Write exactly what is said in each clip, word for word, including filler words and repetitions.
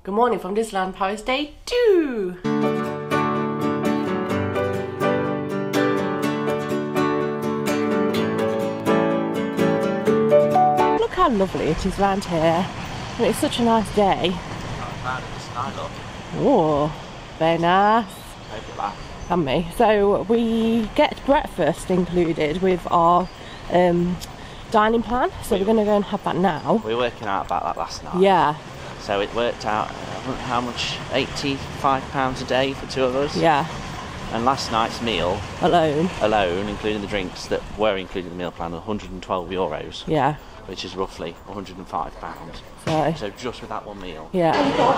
Good morning from Disneyland Paris day two. Look how lovely it is around here. And it's such a nice day. Oh, very nice. And me. So we get breakfast included with our um, dining plan. So we're going to go and have that now. We were working out about that last night. Yeah. So it worked out, how much? eighty-five pounds a day for two of us? Yeah. And last night's meal... Alone? Alone, including the drinks that were included in the meal plan, one hundred and twelve euros. Yeah. Which is roughly one hundred and five pounds. So, so just with that one meal. Yeah.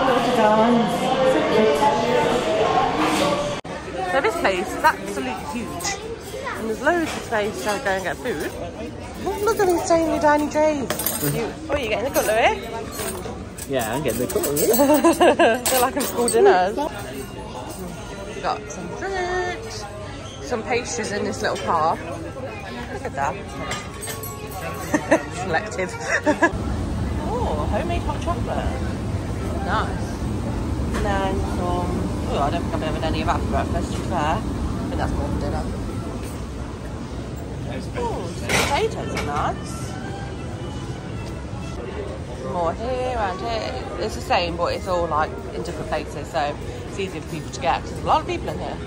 So this place is absolutely huge. And there's loads of space to go and get food. Look at insanely tiny trays. You, oh, you're getting the cutlery? Yeah, I'm getting the cutlery. They're like in school dinners. We've got some fruit, some pastries in this little car. Look at that. Selected. Oh, homemade hot chocolate. Nice. And then some... Oh, I don't think I've ever had any of that for breakfast, to be fair. I think that's more for dinner. Oh, some potatoes are nice. More here and here. It's the same, but it's all like in different places, so it's easier for people to get because there's a lot of people in here.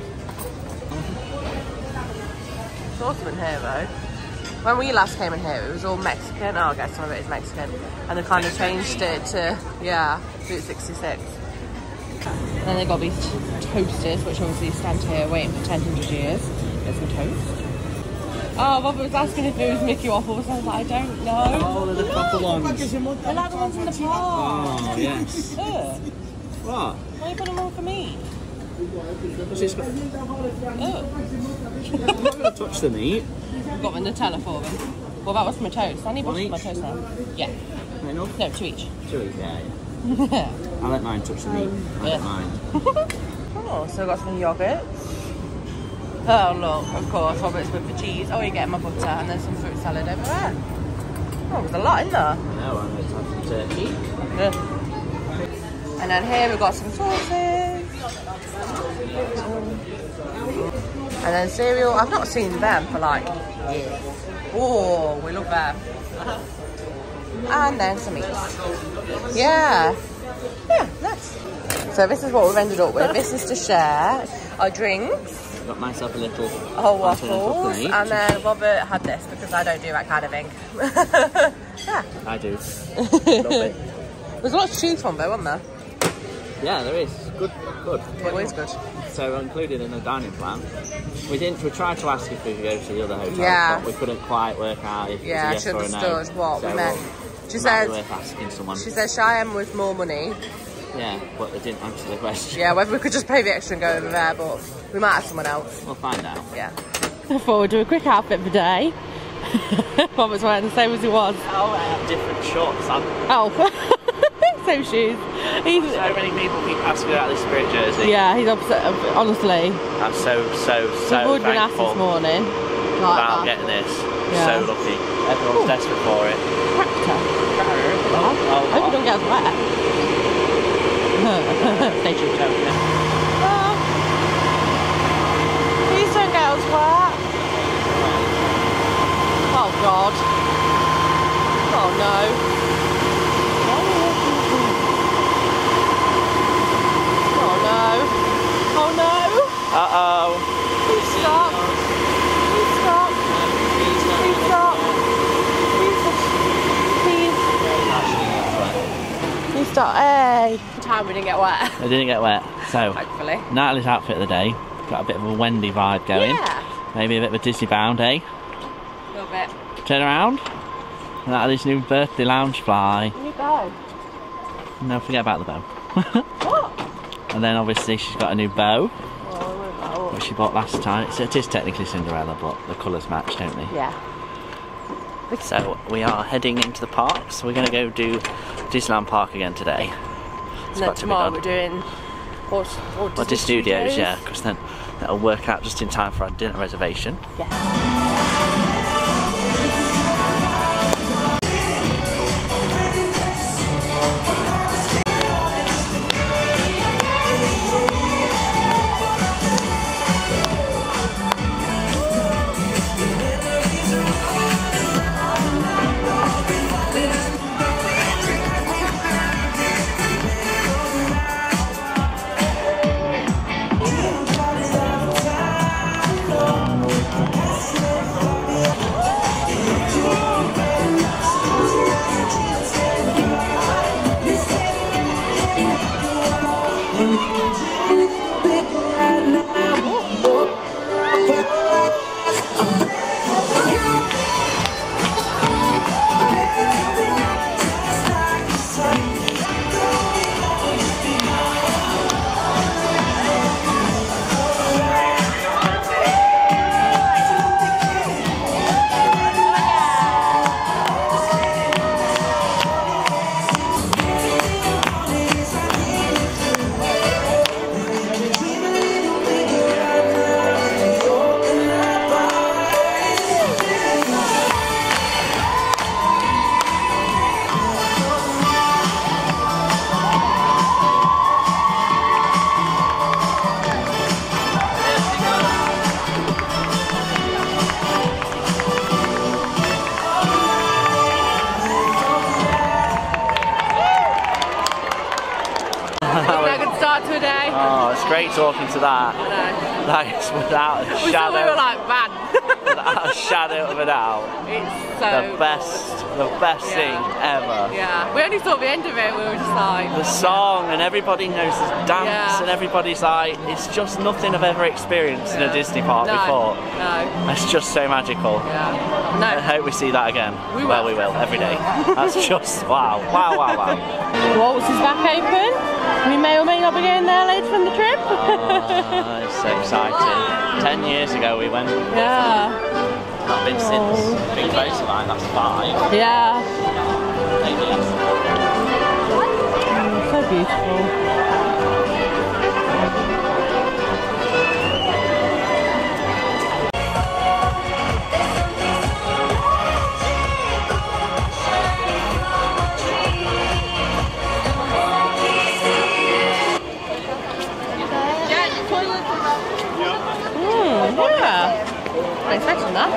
It's awesome in here though. When we last came in here, it was all Mexican. Oh, I guess some of it is Mexican, and they kind of changed it to yeah, Route sixty-six. And then they got these toasters, which obviously stand here waiting for ten hundred years. Get some toast. Oh, Robert was asking if it was Mickey waffles. I was like, I don't know. Oh, they're the proper ones. They're like the ones in the park. Oh, yes. Ugh. What? Why are you putting them on for me? What's this? Ugh. I'm not going to touch the meat. We've got the Nutella for them. What about what's my toast? I need one for my toast now. Yeah. Enough? No, two each. Two each, yeah. yeah. I let mine touch the meat. I yeah. let mine. Oh, so we've got some yogurts. Oh look, of course, Robert's with the cheese. Oh, you're getting my butter and then some fruit salad over there. Oh, there's a lot in there. I know, I'm going to have some turkey. Yeah. And then here we've got some sauces. And then cereal. I've not seen them for like years. Oh, we love them. And then some meat. Yeah. Yeah, nice. So this is what we've ended up with. This is to share our drinks. Got myself a little whole waffles, and then Robert had this because I don't do that kind of thing. Yeah. I do. Love it. There's lots to choose from though, wasn't there? Yeah, there is. Good, good. It was good. So included in the dining plan, we didn't. We tried to ask if we could go to the other hotel, yeah. but we couldn't quite work out if yeah, it was a yes she or a no. understood what so we meant. We'll, she said. Worth asking someone. She said Cheyenne was more money. Yeah, but they didn't answer the question. Yeah, whether we could just pay the extra and go over there, but we might ask someone else. We'll find out. Yeah. I thought we'd do a quick outfit for day. Robert's wearing the same as he was. Oh, I have different shorts on. Oh, same shoes. He's, so many people keep asking about this spirit jersey. Yeah, he's upset. Honestly, I'm so so so We've been asked this morning like about that. Getting this. Yeah. So lucky. Everyone's Ooh. desperate for it. Tractor. Oh, oh, I hope you don't get us wet. Stay tuned. Oh, please don't get us wet. Oh God. Oh no. Oh no. Oh no. Uh oh. Please stop. Please stop. Please stop. Please. Please stop. Hey. Time we didn't get wet. They didn't get wet. So hopefully. Natalie's outfit of the day. Got a bit of a Wendy vibe going. Yeah. Maybe a bit of a Disney bound, eh? A little bit. Turn around. Natalie's new birthday lounge fly. New bow. No, forget about the bow. What? And then obviously she's got a new bow. Oh, bow. Which she bought last time. It's, it is technically Cinderella, but the colours match, don't they? Yeah. So we are heading into the park. So we're going to go do Disneyland Park again today. And then tomorrow we're doing Walt, Walt Disney, Disney Studios, Studios, yeah, because then that'll work out just in time for our dinner reservation. Yeah. Oh, it's great talking to that. I know. That is without a we shadow. We were like, man. Without a shadow of a doubt. It's so the best, the best yeah. thing ever. Yeah. We only saw the end of it. We were just like the song, and everybody knows the dance, yeah. and everybody's like, it's just nothing I've ever experienced yeah. in a Disney park no, before. No. It's just so magical. Yeah. No. I hope we see that again. We will. Well, we will every day. That's just wow, wow, wow, wow. Waltz is back open. We may or may not be going there later on the trip. Oh, it's so exciting. Ten years ago we went. Yeah. Not been oh. since. Big close to mine, that's five. Yeah. Maybe less. Oh, so beautiful. I'm expecting that.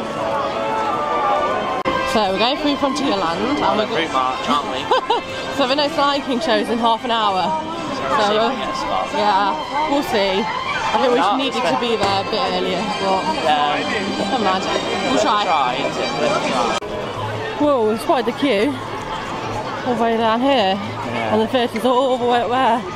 So we're going through Frontierland and on we're a fruit march, aren't we? So the next Lion King show is in half an hour. So, so uh, yeah, we'll see. I think we should need to be there a bit earlier, but yeah. Never mind. We'll try. Try, try. Whoa, it's quite the queue. All the way down here. Yeah. And the theatre's all the way up there.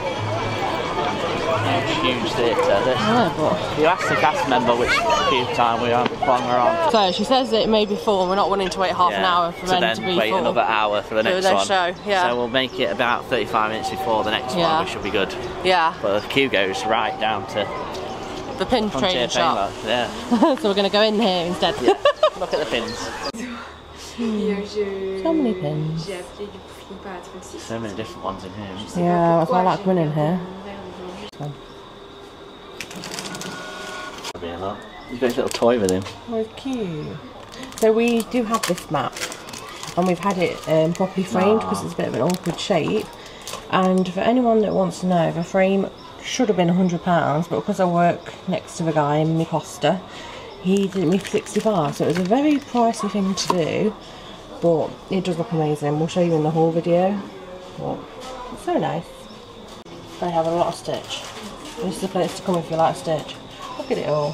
Huge theatre. Yeah, but you asked the cast member which queue time we are on we're on. So she says that it may be full and we're not wanting to wait half yeah. an hour for them to be wait full. another hour for the next for one. Show. Yeah. So we'll make it about thirty-five minutes before the next yeah. one, which should be good. Yeah. But the queue goes right down to the pin trading shop. Yeah. So we're going to go in here instead. Yeah. Look at the pins. Hmm. So many pins. So many different ones in here. Yeah, that's why I like coming in here. So. He's got his little toy with him. Oh, it's cute. So we do have this map, and we've had it um, properly framed because it's a bit of an awkward shape. And for anyone that wants to know, the frame should have been one hundred pounds, but because I work next to the guy in my Costa, he did it me for sixty-five. So it was a very pricey thing to do, but it does look amazing. We'll show you in the haul video. But it's so nice. They have a lot of Stitch. This is the place to come if you like Stitch. Look at it all.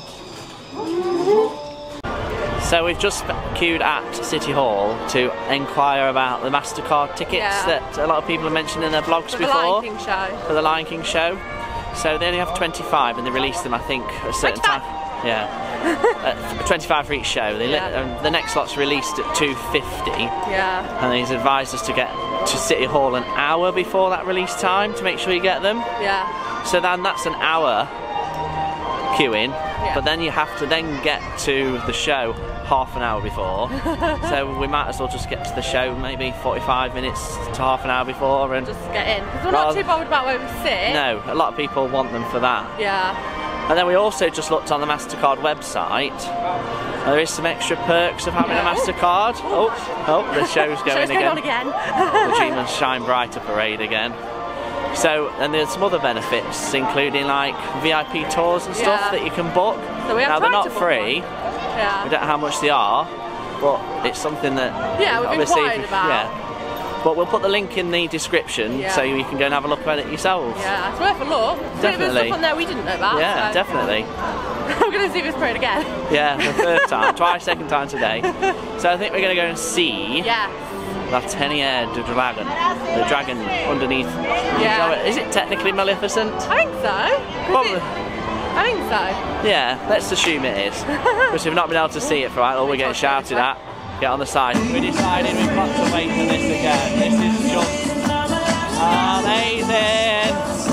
So we've just queued at City Hall to enquire about the MasterCard tickets yeah. that a lot of people have mentioned in their blogs for before. For the Lion King show. For the Lion King show. So they only have twenty-five and they release them I think at a certain twenty-five. time. Yeah. uh, twenty-five for each show. They yeah. um, the next lot's released at two fifty. Yeah. And he's advised us to get to City Hall an hour before that release time to make sure you get them. Yeah. So then that's an hour queuing, yeah. but then you have to then get to the show half an hour before. So we might as well just get to the show maybe forty-five minutes to half an hour before and just get in. Because we're not too bothered about where we sit. No, a lot of people want them for that. Yeah. And then we also just looked on the MasterCard website. And there is some extra perks of having yeah. a MasterCard. Oh, oh, the show's going show's again. Going on again. The Dreamers Shine Brighter parade again. So, and there's some other benefits, including like V I P tours and stuff yeah. that you can book. So we have now they're not to free. Yeah. We don't know how much they are, but it's something that yeah we've inquired about. Yeah. But we'll put the link in the description yeah. so you can go and have a look at it yourselves. Yeah, it's worth a look. Definitely. There's stuff on there we didn't know about. Yeah, so. definitely. I'm going to see this parade again. Yeah, the third time, twice, second time today. So I think we're going to go and see. Yeah. that ten-haired dragon. The dragon underneath. Yeah. So, is it technically Maleficent? I think so. What- It, I think so. Yeah, let's assume it is. Because we've not been able to see it for a while, we're getting shouted at. Get on the side. We decided we've got to wait for this again. This is just amazing.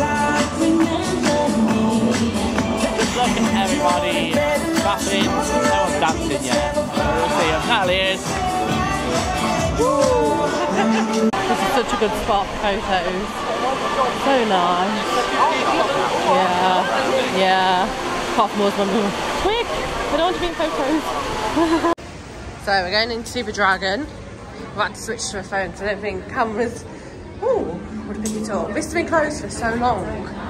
Just look at everybody clapping. No one's dancing yet. We'll see if Natalie is. This is such a good spot for photos. So nice. Yeah, yeah. Apart from us when we were quick, I don't want to be in photos. So we're going in to see the dragon. We've had to switch to a phone because I don't think cameras ooh, would pick it up. This has been closed for so long.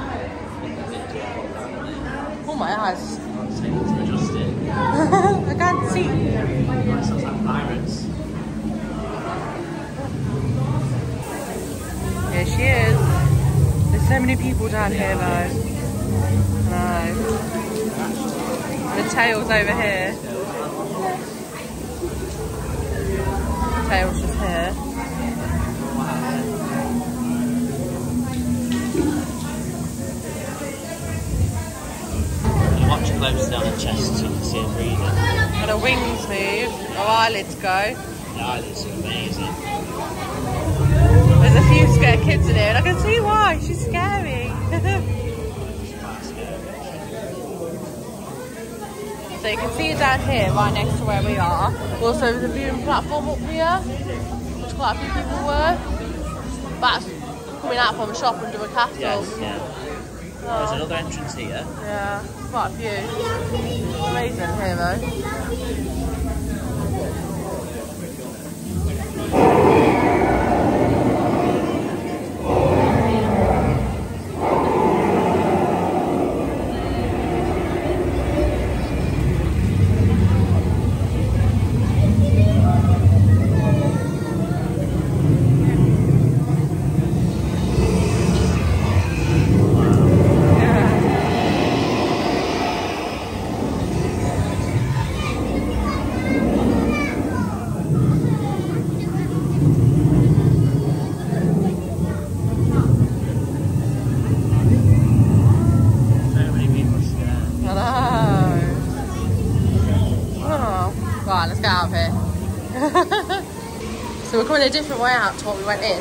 Oh my eyes. I can't see. Sounds like pirates. Here she is. There's so many people down here though. I know. And the tail's over here. The tail's just here. You watch close down the chest so you can see her breathing. And her wings move, her eyelids go. The eyelids are amazing. There's a few scared kids in here and I can see why, she's scary. So you can see her down here, right next to where we are. Also there's a viewing platform up here, which quite a few people were. That's coming out from a shop under a castle. Yes, yeah. Oh. There's another entrance here. Yeah, quite a few. Amazing here though. So we're coming a different way out to what we went in.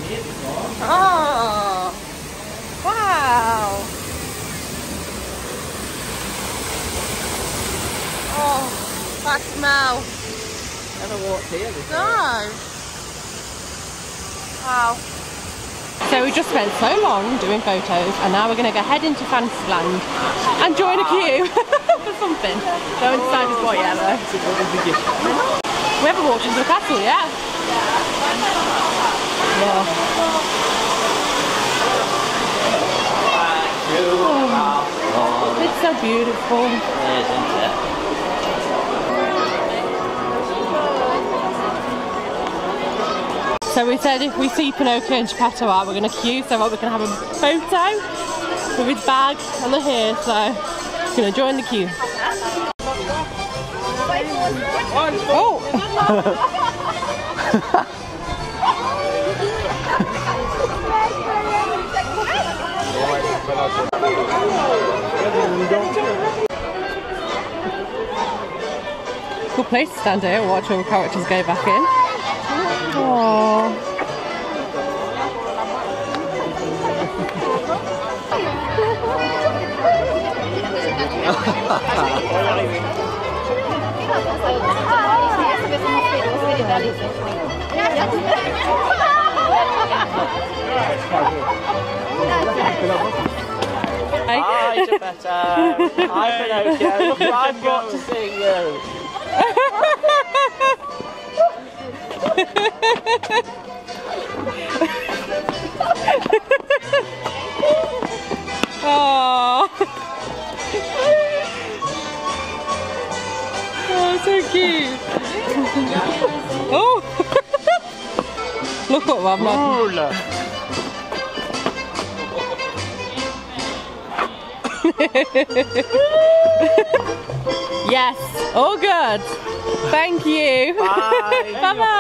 Oh, wow. Oh, that smell. Never walked here before. No. Wow. So we just spent so long doing photos and now we're going to go head into Fantasyland and join a queue for something. No one decided what yet though. We haven't walked into the castle yet. Yeah. Oh, it's so beautiful. It is, isn't it? So we said if we see Pinocchio and Geppetto out, we're going to queue so that we can have a photo with his bag and the hair. So we're going to join the queue. Oh! Cool place to stand here and watch all the characters go back in. Aww. Hi, Geppetto. Hi, Pinocchio. Look what I've got to see you. Oh. Oh, so cute. Oh. Look what I've done. Yes, all good. Thank you. Bye.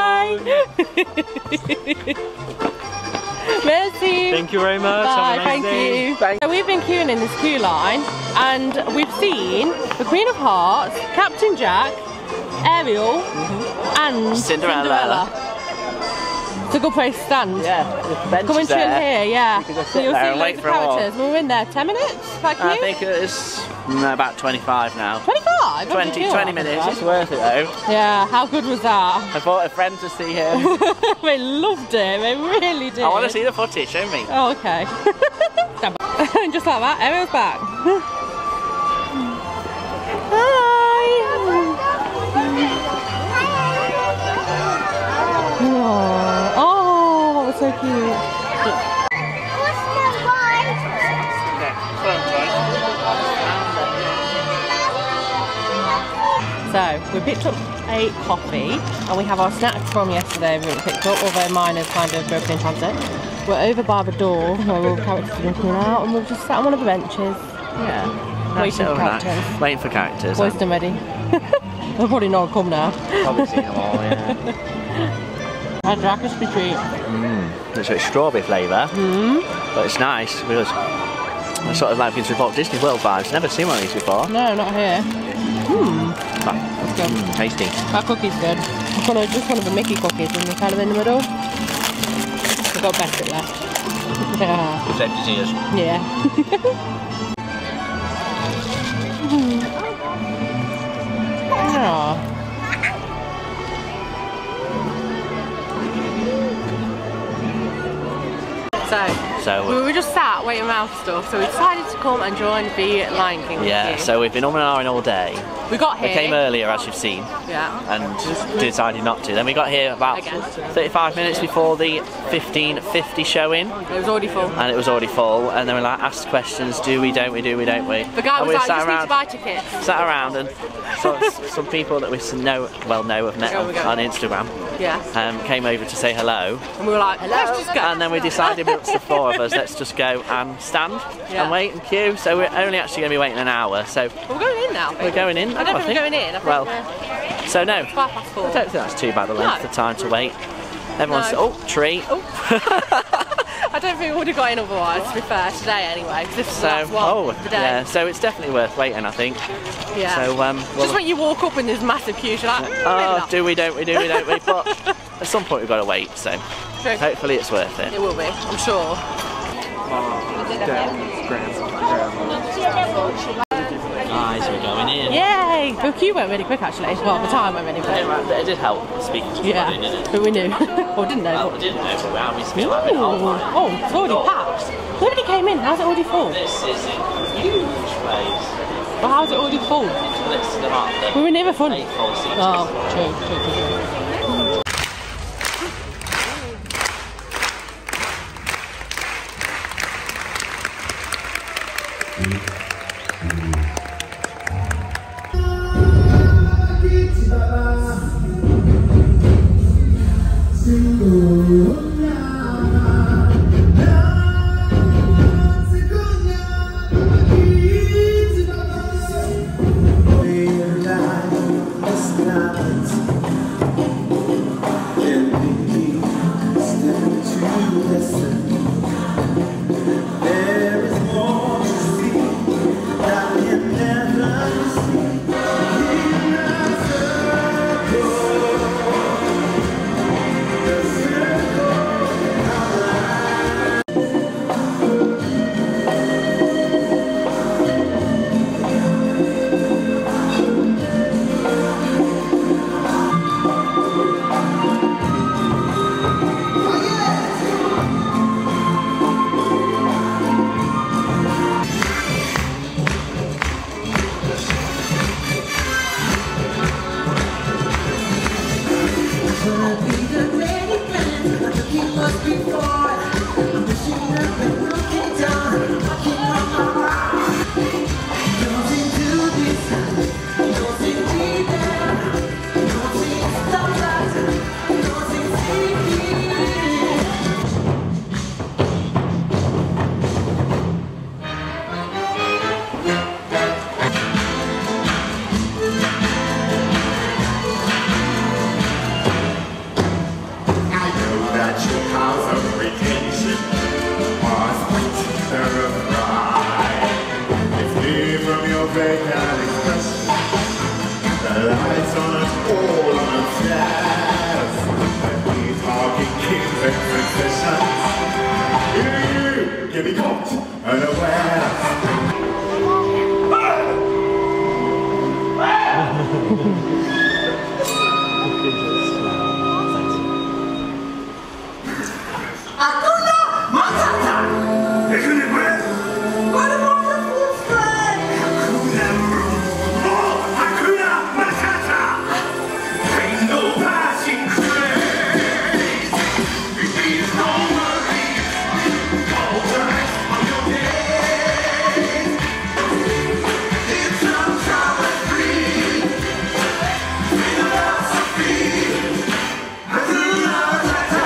Bye-bye. Merci. Thank you very much. Bye, Have a nice thank day. you. So we've been queuing in this queue line and we've seen the Queen of Hearts, Captain Jack, Ariel mm-hmm. and Cinderella. Cinderella. It's a good place to stand. Yeah, come and chill here, yeah. You can just so you'll there see and loads wait of for characters. We were in there ten minutes, that queue? I think it was no, about twenty-five now. twenty-five? twenty, twenty minutes, it's worth it though. Yeah, how good was that? I brought a friend to see him. They loved it, they really did. I want to see the footage, show me. Oh, okay. Just like that, Ariel's back. Hi! Oh, oh, that was so cute. So, we picked up a coffee and we have our snacks from yesterday we picked up, although mine is kind of broken in transit. We're over by the door where all the characters are coming out and we've just sat on one of the benches. Yeah. Waiting for nice. characters. Waiting for characters. Hoist them ready. They'll probably not come now. Probably seen them all, yeah. A dry crispy treat. Mmm. It's a strawberry flavour, mm. but it's nice because I sort of like being to report Disney World vibes. Never seen one of these before. No, not here. Mmm. But, mm, tasty. That cookie's good. It's one of, just one of the Mickey cookies and they're kind of in the middle. We've got best bit left. Yeah. It's empty tears. Yeah. mm. Oh. So, so we were just sat waiting around for stuff, so we decided to come and join the Lion King Yeah, queue. so we've been on and on all day. We got here. We came earlier, as you've seen. Yeah. And decided not to. Then we got here about Again. thirty-five minutes before the fifteen fifty showing. It was already full. And it was already full. And then we like asked questions: Do we? Don't we? Do we? Don't we? The guy and was we like, sat "You just around, need to buy tickets." Sat around and so, some people that we know, well know, have met Go, on, go. on Instagram. Yeah. Um, came over to say hello. And we were like, hello. Let's just go. And then we decided, it's the four of us, let's just go and stand Yeah. and wait and queue. So we're only actually going to be waiting an hour. So we're going in now. we're going in. I don't now, think we're going in. I think well, we're... so no. It's five past four. I don't think that's too bad a length No. of time to wait. Everyone's No. oh tree. Oh. I don't think we would have got in otherwise, to be fair, today anyway, because this is So the last one oh of the day. yeah, so it's definitely worth waiting, I think. Yeah. So um, well, just when you walk up in this massive queue, you're like, mm, maybe oh, not. do we? Don't we? Do we? Don't we? But at some point we've got to wait. So True. hopefully it's worth it. It will be, I'm sure. Guys, we're going in. Yay! The queue went really quick actually. Well, the time went really quick. It did help speaking to Yeah, somebody, didn't it? but we knew. or didn't know. Well, but... I didn't know, but now we feel like Ooh. oh, oh, it's already packed. Nobody came in. How's it already full? This is a huge place. Well, how's it already full? Let's the market. We were never full. Eight full seats. Oh, true, true, true, true. There is more to see. facial expression. The lights on us all on a flash. And we talking kings and princesses. You, you, give me caught unawares. Hakuna Matata! Isn't it red? What a wonderful friend! Hakuna oh, Hakuna Matata! Ain't no passing craze. It means no worries. All the rest of your days. It's a travel free. Philosophy. Hakuna Matata!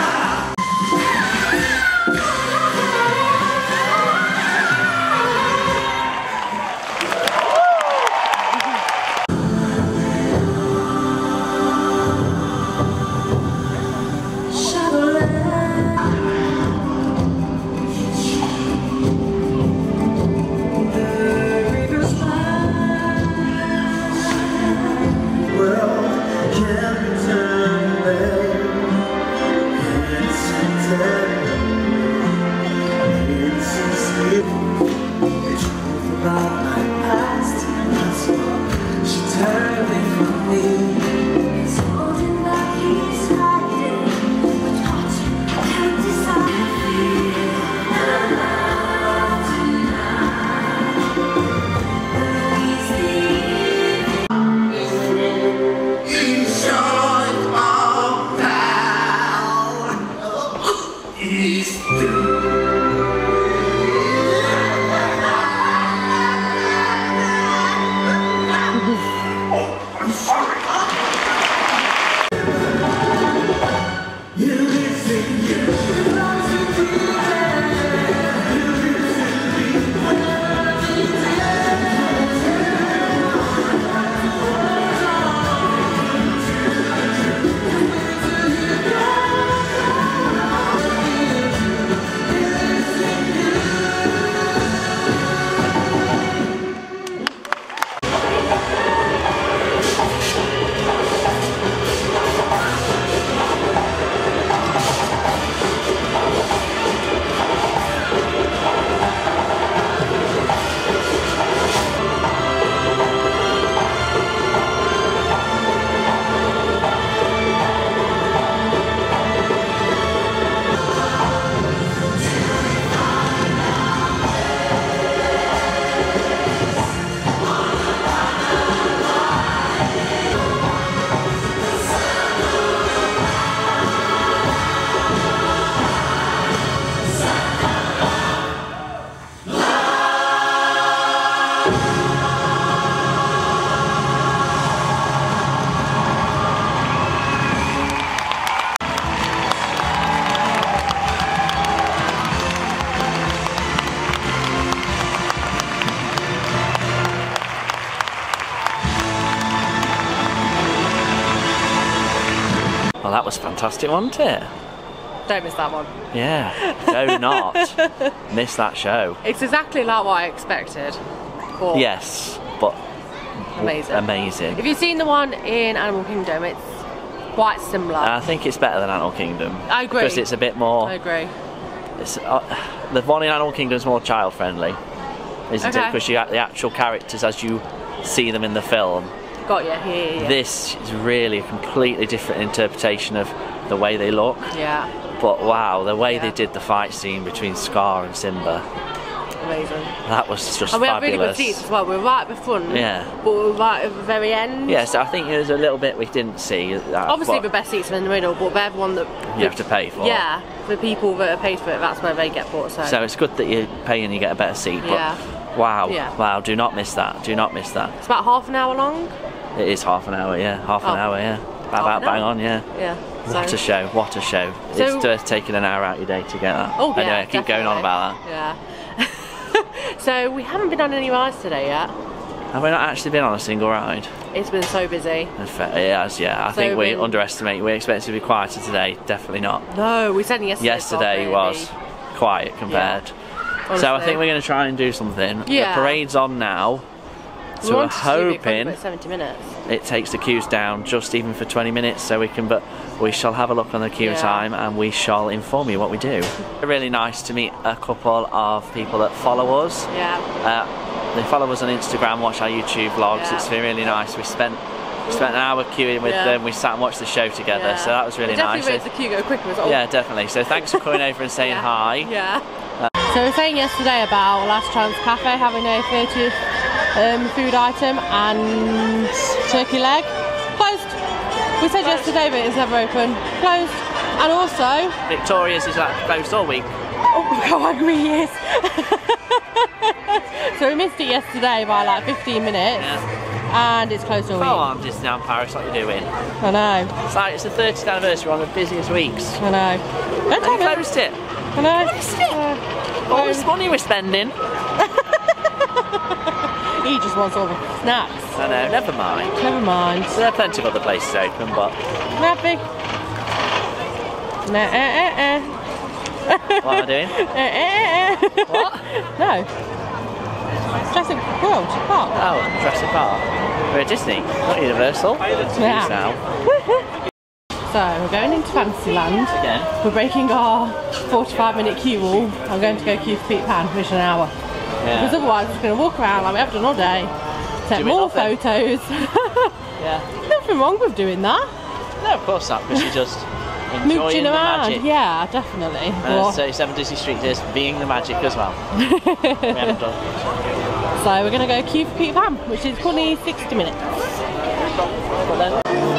Well, that was fantastic, wasn't it? Don't miss that one. Yeah, do not miss that show. It's exactly like what I expected. But Yes, but amazing. amazing. If you've seen the one in Animal Kingdom, it's quite similar. I think it's better than Animal Kingdom. I agree. Because it's a bit more. I agree. It's, uh, the one in Animal Kingdom is more child friendly, isn't Okay. it? Because you got the actual characters as you see them in the film. Got you. Yeah, yeah, yeah. This is really a completely different interpretation of the way they look. Yeah. But wow, the way Yeah. they did the fight scene between Scar and Simba, Amazing. that was just And we have fabulous. really good seats as well. We're right at the front. Yeah. But we're right at the very end. Yeah, so I think there's a little bit we didn't see. That, Obviously, but the best seats are in the middle, but they're the one that you have to pay for. Yeah, the people that are paid for it, that's where they get bought. So, So it's good that you pay and you get a better seat. But Yeah. wow, Yeah. wow, do not miss that. Do not miss that. it's about half an hour long. It is half an hour, yeah. Half Oh. an hour, yeah. About, Half about an hour? bang on, yeah. Yeah. What so. a show, what a show. So- It's worth taking an hour out of your day to get that. Oh yeah, Anyway, I keep going on about that. that. Yeah. So we haven't been on any rides today yet. Have we not actually been on a single ride? It's been so busy. In fact, it has, yeah. I So think we we've been- underestimate. We expect it to be quieter today. Definitely not. No, we said yesterday. Yesterday was was quiet compared. So I Honestly. think we're going to try and do something. Yeah. The parade's on now. We So we're wanted to do it hoping about seventy minutes. it takes the queues down just even for twenty minutes, so we can. But we shall have a look on the queue Yeah. time, and we shall inform you what we do. Really nice to meet a couple of people that follow us. Yeah. Uh, they follow us on Instagram, watch our YouTube vlogs. Yeah. It's been really nice. We spent we spent an hour queuing with Yeah. them. We sat and watched the show together, Yeah. so that was really it definitely nice. made the queue go quicker as well. Yeah, definitely. So thanks for coming over and saying Yeah. hi. Yeah. So we were saying yesterday about Last Chance Cafe having a thirtieth um, food item and turkey leg. Closed. We said yesterday but it's never open. Closed. And also... Victoria's is like closed all week. Oh my god, really is. So we missed it yesterday by like fifteen minutes. Yeah. And it's closed all Go week. on, Disneyland Paris, what are you doing? I know. It's like it's the thirtieth anniversary, one of the busiest weeks. I know. Don't And you tell me. closed it. I know. Closed it. Uh, All this money we're spending. He just wants all the snacks. I know, never mind. Never mind. There are plenty of other places open, but Happy. Nah, eh, eh, eh. what am I doing? Eh, eh, eh. What? No. Jurassic World Park. Oh, Jurassic Park. We're at Disney, not Universal. Yeah. Now. So we're going into Fantasyland. Again. We're breaking our forty-five minute queue rule. I'm going to go queue for Peter Pan, which is an hour. Because Yeah. otherwise we're just going to walk around like we have done all day. Take Doing more nothing. photos. Yeah. Nothing wrong with doing that. No, of course not, because you're just enjoying Mooching the around. magic. Yeah, definitely. And But- as thirty-seven Disney Street is being the magic as well. We haven't done. So we're going to go queue for Peter Pan, which is currently sixty minutes. But then,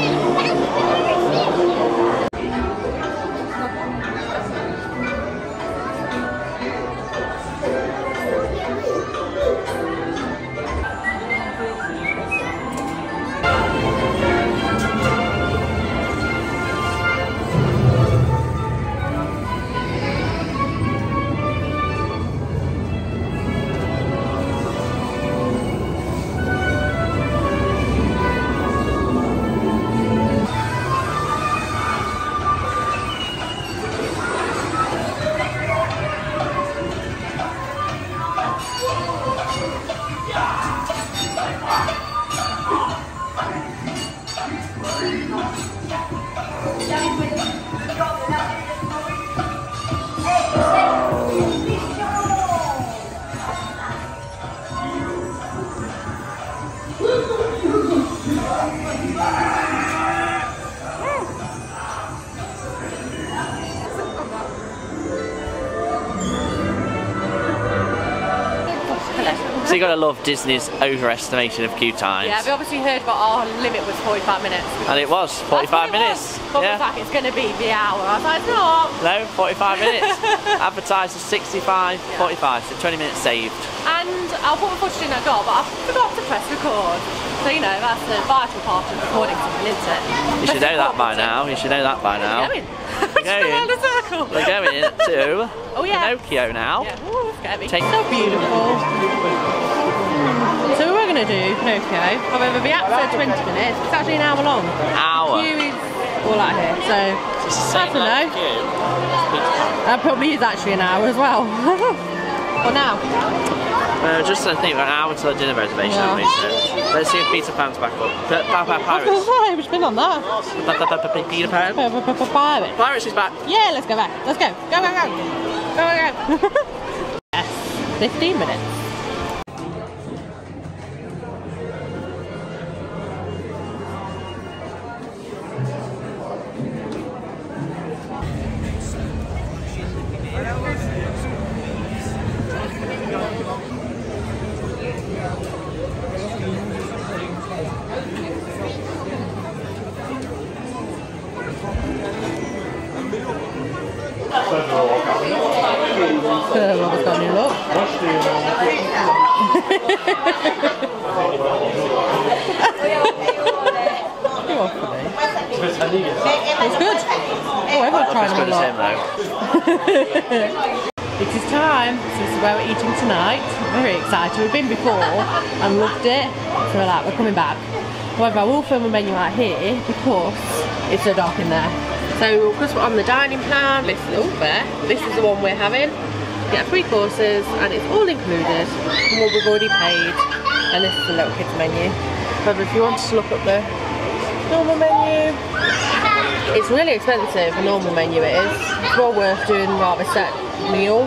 so you got to love Disney's overestimation of queue times. Yeah, we obviously heard about our limit was forty-five minutes. And it was forty-five minutes. But Yeah. yeah. It's going to be the hour. I was like, it's not. No, forty-five minutes. Advertised as sixty-five, forty-five, so twenty minutes saved. And I'll put my footage in I got, but I forgot to press record. So, you know, that's the vital part of recording something, isn't it? You should know that by now. You should know that by now. We're going. We're Just going. around a circle. We're going to Oh, yeah. Pinocchio now. Yeah, ooh, scary. Take- So beautiful. So we were going to do Pinocchio, however the app said twenty minutes, it's actually an hour long. Hour. The queue is all out here, so I don't know. That probably is actually an hour as well. Well now? Uh, just I think we're an hour till a dinner reservation, Yeah. haven't we? So let's see if Peter Pan's back up. P- Pa- Pa- I was going to Pirates. say, we've been on that. Pa- Pa- Pa- Pa- Peter Pan. Pirate. Pirates is back. Yeah, let's go back. Let's go. Go, go, go. Go, go, go. Yes, fifteen minutes. Uh, Robert's got a new look. You off for me. It's good. Oh, everyone's trying As a good as him lot. though. It is time. So this is where we're eating tonight. Very excited. We've been before and loved it. So we're like, we're coming back. However, I will film a menu out here because it's so dark in there. So because we're on the dining plan, this is, oh, there. This is the one we're having. We get three courses and it's all included from what we've already paid. And this is the little kids menu. But if you wanted to look up the normal menu, it's really expensive, a normal menu it is. It's well worth doing rather set meal.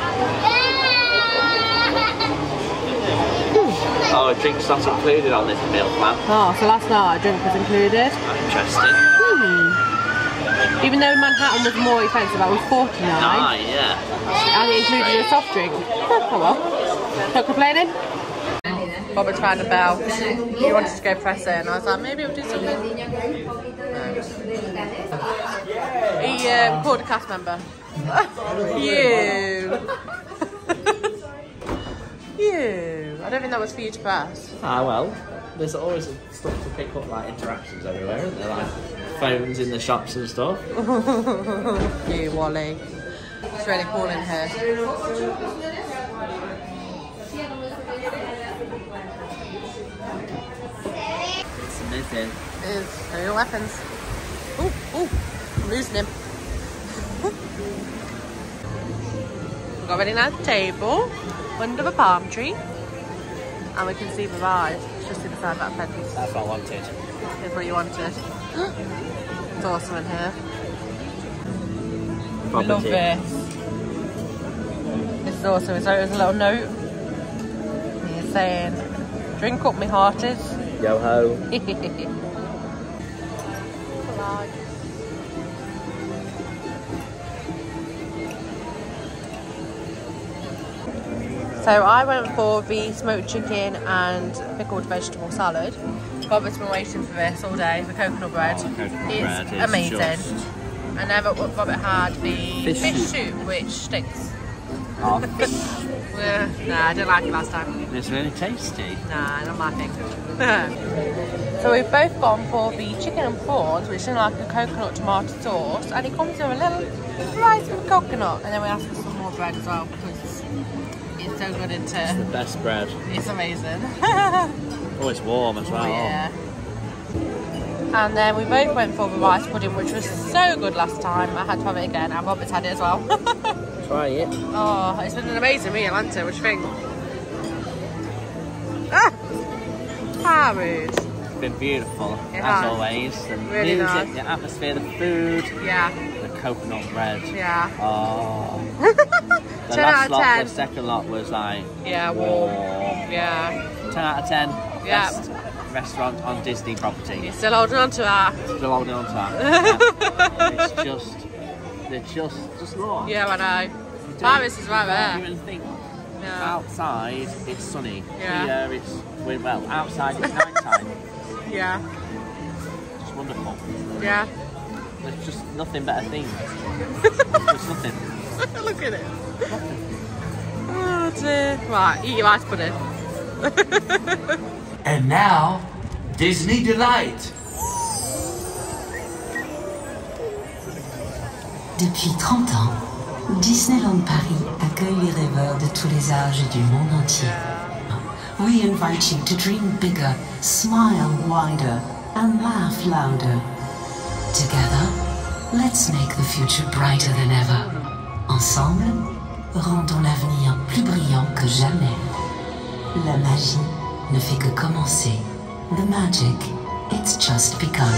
Oh, a drink's not included on this meal plan. Oh, so last night a drink was included. Interesting. Hmm. Even though Manhattan was more expensive, that was forty-nine. Nine, yeah. And it included a soft drink. Oh well. Not complaining. Robert's found a bell. He wanted to go press it, and I was like, maybe we'll do something. No. He uh, called a cast member. You. You. I don't think that was for you to press. Ah, well, there's always stuff to pick up, like interactions everywhere, isn't there? Like phones in the shops and stuff. You, Wally. It's really cool in here. It's amazing. It is. There are your weapons. Ooh, ooh. I'm losing him. We've got ready now at the table, under the palm tree, and we can see the ride. It's just inside that fence. That's what I wanted. Here's what you wanted. It's awesome in here. Property. Love this. This is awesome. So there's a little note. He's saying, "Drink up, me hearties." Yo ho. So I went for the smoked chicken and pickled vegetable salad. Robert's been waiting for this all day, the coconut bread. Oh, coconut it's bread is amazing. just... And then Robert had the Fish fish, soup. soup, which stinks. Oh. Yeah, nah, I didn't like it last time. It's really tasty. Nah, not my thing. So we've both gone for the chicken and prawns, which is like a coconut tomato sauce, and it comes with a little rice with coconut. And then we asked for some more bread as well because it's so good into. It's the best bread. It's amazing. Oh, it's warm as well. Oh, yeah. And then we both went for the rice pudding, which was so good last time. I had to have it again, and Robert's had it as well. Try it. Oh, it's been an amazing meal, hasn't it? What do you think? Ah! How rude. It's been beautiful, It as has. always. The Really music, nice. the atmosphere, the food, Yeah. the coconut bread. Yeah. Oh. The ten last out of lot, ten. the second lot was like Yeah, warm. warm. Yeah. ten out of ten. Yeah. Best restaurant on Disney property. You're still holding on to that. Still holding on to that. Yeah. It's just, they're just, just look. Yeah, I know. Paris is right You there. even think Yeah. outside it's sunny. Yeah. Here it's we're- well outside it's night time. Yeah. Just wonderful. Yeah. There's just nothing better things. There's nothing. Look at it. Oh dear. Right, eat your ice pudding. And now, Disney Delight. Depuis trente ans, Disneyland Paris accueille les rêveurs de tous les âges et du monde entier. We invite you to dream bigger, smile wider, and laugh louder. Together, let's make the future brighter than ever. Ensemble, rendons l'avenir plus brillant que jamais. La magie ne fait que commencer. The magic, it's just begun.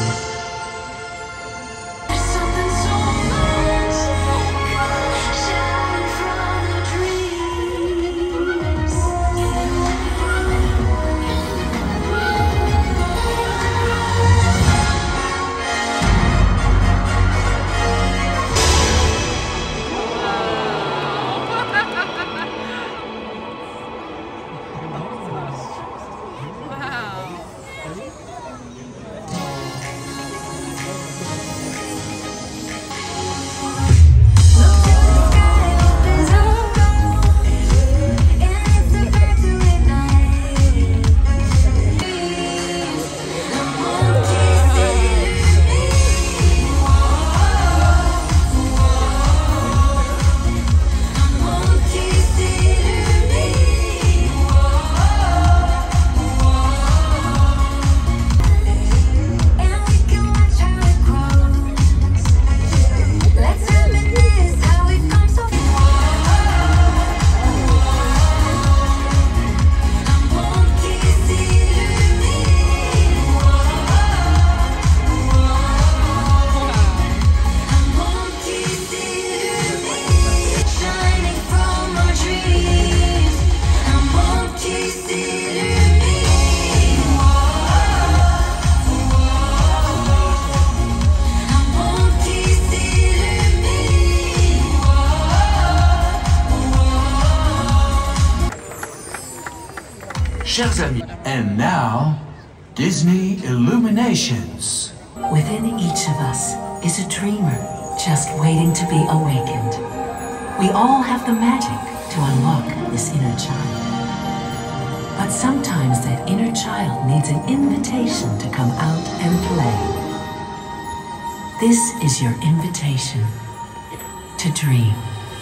chers amis. And now, Disney Illuminations. Within each of us is a dreamer just waiting to be awakened. We all have the magic to unlock this inner child. But sometimes that inner child needs an invitation to come out and play. This is your invitation to dream.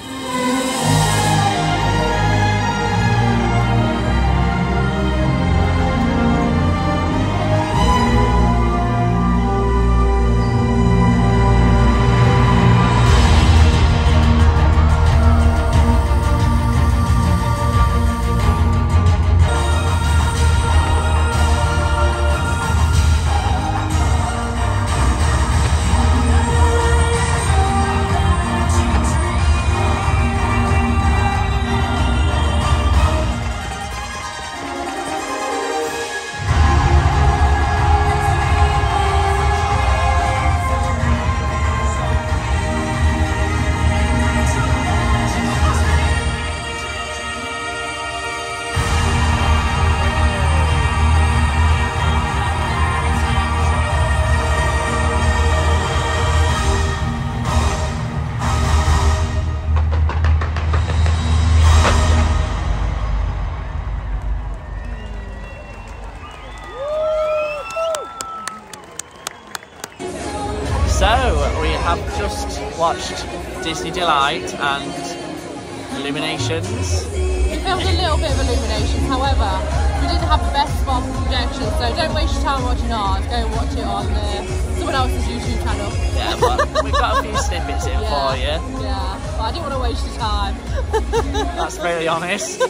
So, we have just watched Disney Delight and Illuminations. We filmed a little bit of Illuminations, however, we didn't have the best spot for projection, so don't waste your time watching ours, go and watch it on uh, someone else's YouTube channel. Yeah, but we've got a few snippets in yeah, for you. Yeah, but I didn't want to waste your time. That's really honest.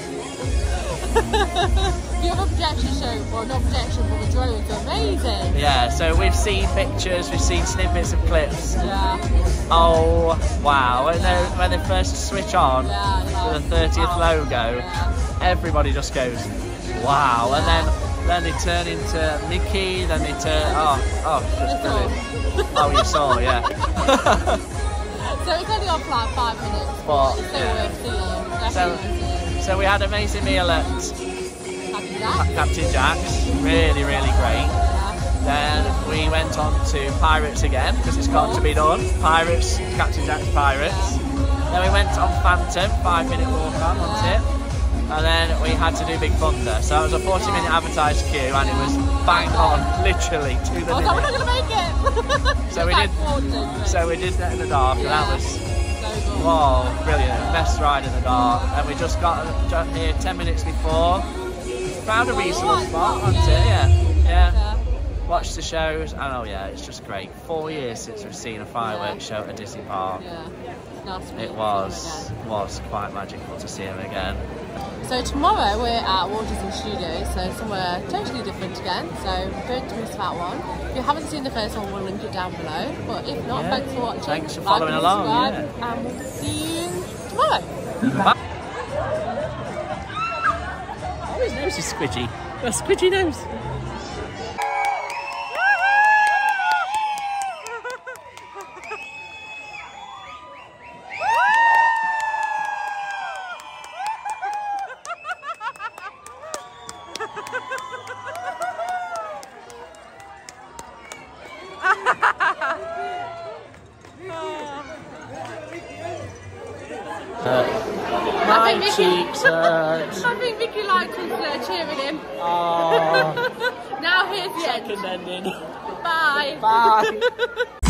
The other projection show, well not projection, but the drones are amazing. Yeah, so we've seen pictures, we've seen snippets and clips. Yeah. Oh wow, when they when they first switch on yeah, to like, the thirtieth wow. logo, yeah. everybody just goes, wow, yeah. and then then they turn into Mickey, then they turn, oh, oh, just brilliant. Oh, you saw, yeah. So it's only on for like five minutes, but it's so yeah. worth seeing. Definitely So, worth seeing. so we had an amazing meal at Captain Jack. Captain Jack's, really, really great. Yeah. Then we went on to Pirates again, because it's got to be done. Pirates, Captain Jack's Pirates. Then we went on Phantom, five minute walk on, that's Yeah. it. And then we had to do Big Thunder. So it was a forty minute advertised queue, and it was bang on, literally to the I was like, we're minute. not going to make it! So we like did, so we did that in the dark, and that Yeah. was, So good. wow, brilliant. Best ride in the dark. And we just got here ten minutes before. Found a reasonable spot, wasn't it? Yeah. Yeah. Yeah. Watched the shows, and oh yeah, it's just great. Four years since we've seen a fireworks show at Disney Park. Yeah. Nice to meet It you was again. was quite magical to see him again. So tomorrow we're at Walt Disney Studios, so somewhere totally different again, so don't miss that one. If you haven't seen the first one, we'll link it down below, but if not, Yeah. thanks for watching. Thanks for Like following and along, subscribe, yeah. and we'll see you tomorrow. Bye. Oh, his nose is squidgy. Got a squidgy nose. My Mickey- cheeks hurt. I think Vicky liked us uh, cheering him. Oh, Now here's the end. second ending. Bye. Bye.